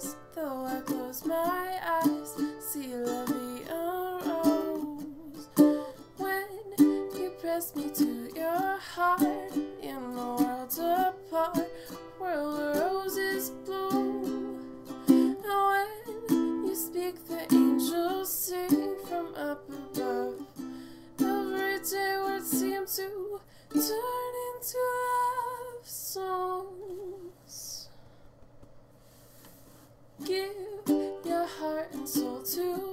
eyes, though I close my eyes, see la vie en rose. When you press me to your heart, in the worlds apart, world where roses bloom. And when you speak, the angels sing from up above. Every day words seem to turn into love songs. Give your heart and soul to